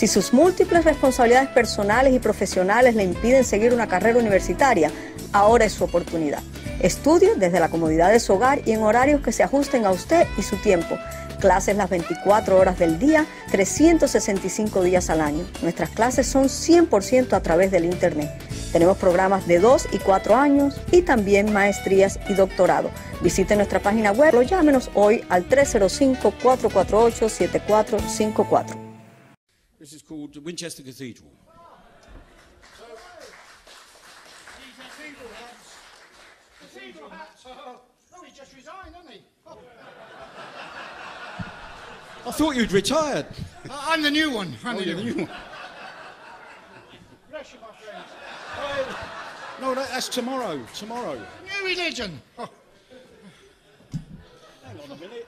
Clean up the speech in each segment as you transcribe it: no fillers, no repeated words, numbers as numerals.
Si sus múltiples responsabilidades personales y profesionales le impiden seguir una carrera universitaria, ahora es su oportunidad. Estudie desde la comodidad de su hogar y en horarios que se ajusten a usted y su tiempo. Clases las 24 horas del día, 365 días al año. Nuestras clases son 100% a través del Internet. Tenemos programas de 2 y 4 años y también maestrías y doctorado. Visite nuestra página web o llámenos hoy al 305-448-7454. This is called Winchester Cathedral. Cathedral hats. Oh, he's just resigned, hasn't he? Oh. I thought you'd retired. I'm the new one. I'm the you're new the new one. one. Bless you, my friends. No, that's tomorrow. Tomorrow. New religion. Oh. Hang on a minute.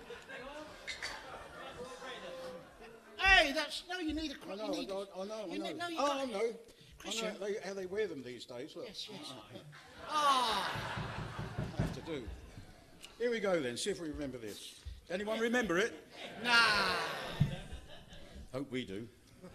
Hey, that's... No, you need a... I know. No, you Oh, got I it. know. Christian. I know how they wear them these days. Look. Yes, yes. Ah. I have to do. Here we go then. See if we remember this. Anyone remember it? Nah. Hope we do.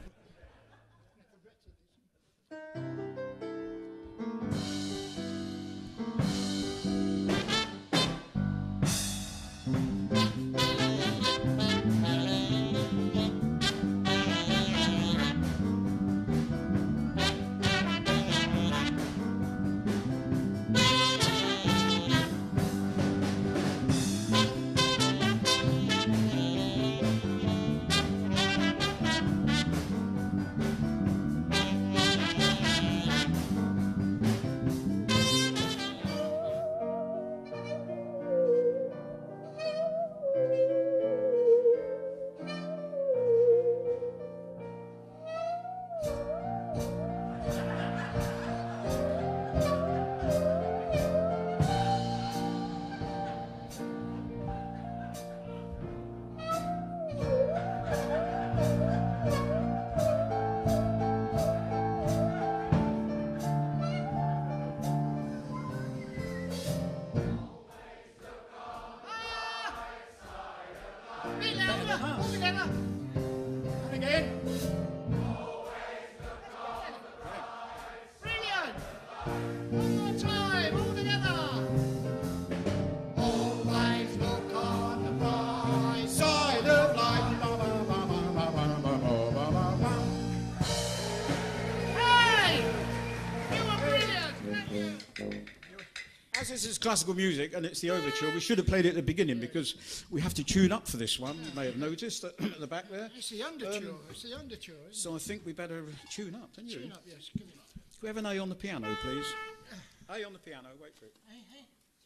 As this is classical music and it's the overture, we should have played it at the beginning because we have to tune up for this one. You may have noticed at the back there. It's the underture. It's the underture, isn't So I think we better tune up, don't you? it? Tune up, yes. Give it up. Can we have an A on the piano, please? A on the piano, wait for it. Hey, hey.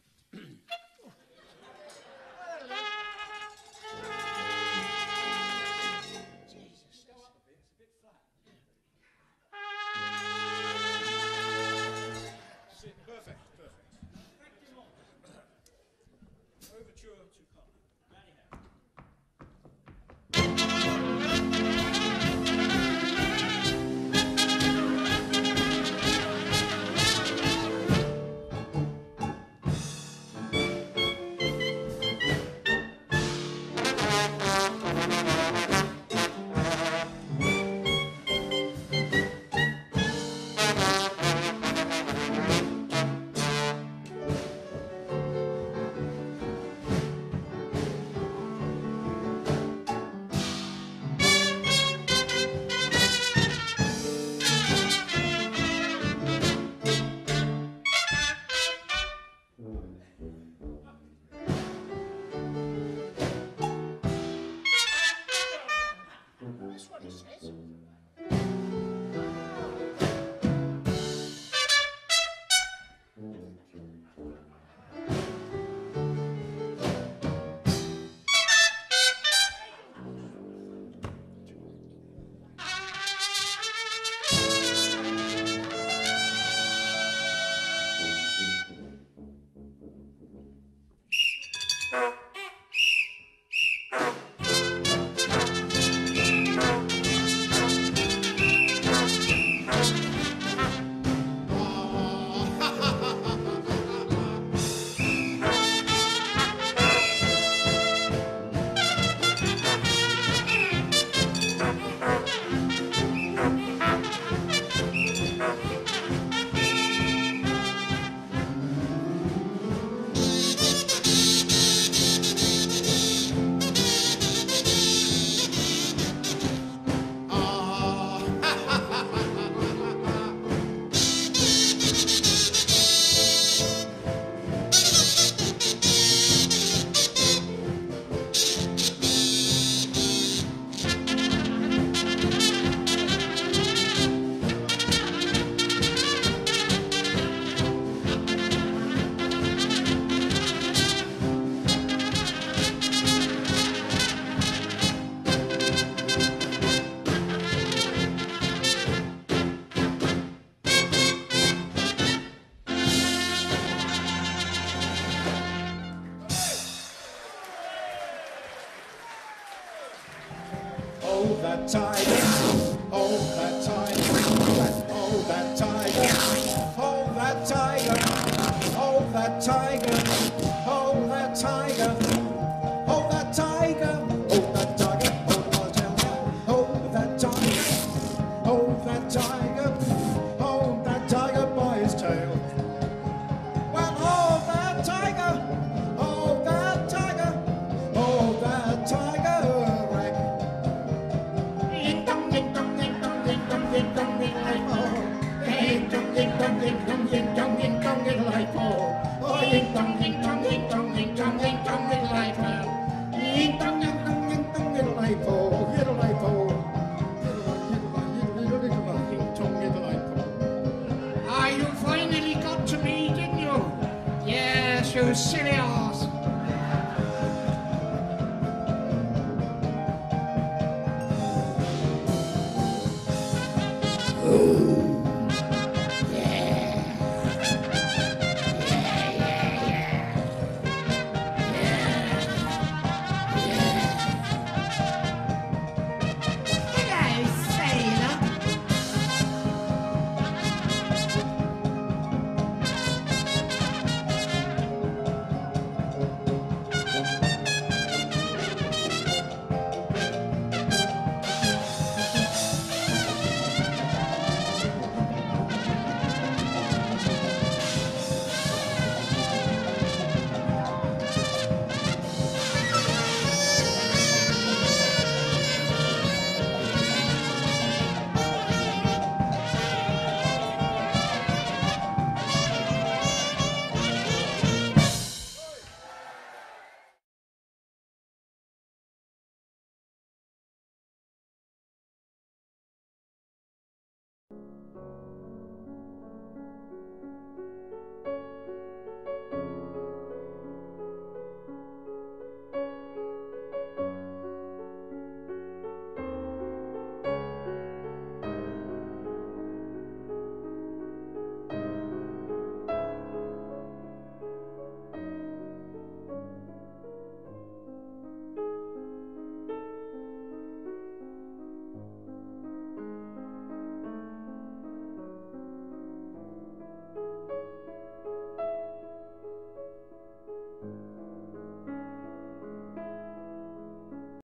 Perfect, perfect. Overture to come. That's what it says. that tiger, hold that tiger, hold that tiger, hold that tiger, hold that tiger, hold that tiger, hold that tiger, hold that tiger, hold that tiger, hold that tiger, hold that tiger by his tail. Well, hold that tiger, hold that tiger, hold that tiger rack. Ding dong, ding dong, ding dong, ding dong, ding dong, ding like oh. Ding dong, ding dong, ding dong, ding dong, ding dong, ding like oh. Oh, ding dong, ding dong, ding dong, ding dong, ding dong, ding like oh. Ding dong, ding dong, ding dong, ding like oh, little like oh. Ah, you finally got to me, didn't you? Yes, you silly ass. Hello, sailor.